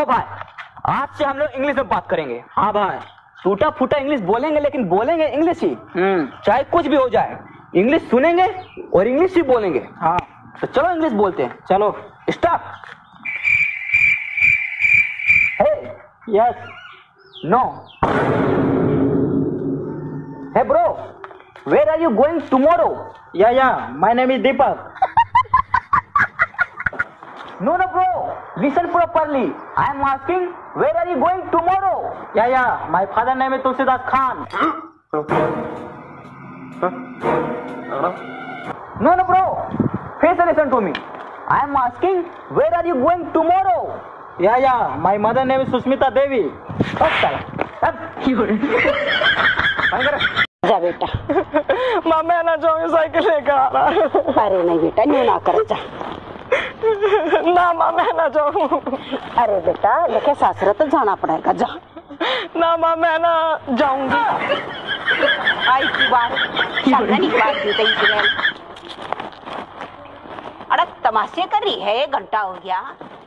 देखो भाई, आज से हम लोग इंग्लिश में बात करेंगे। हाँ भाई, टूटा फूटा इंग्लिश बोलेंगे, लेकिन बोलेंगे इंग्लिश ही। चाहे कुछ भी हो जाए, इंग्लिश सुनेंगे और इंग्लिश ही बोलेंगे। हाँ तो चलो इंग्लिश बोलते हैं। चलो start. Hey, yes, no. Hey bro, where are you going tomorrow? या my name is Deepak. No, no, bro. Listen properly. I am asking, where are you going tomorrow? या my father name is Tulsidas Khan. No, no, bro. Please listen to me. I am asking, where are you going tomorrow? या my mother name is Sushmita Devi. जा बेटा। माँ मैं ना जाऊँ, cycle लेकर आ रहा। अरे नहीं बेटा, न्यू ना कर जा। ना माँ मैं ना जाऊँ। अरे बेटा लेके सासरे तो जाना पड़ेगा, जा। ना माँ मैं ना जाऊंगी। आई की बात नहीं बात दी। अरे तमाशे कर रही है, 1 घंटा हो गया।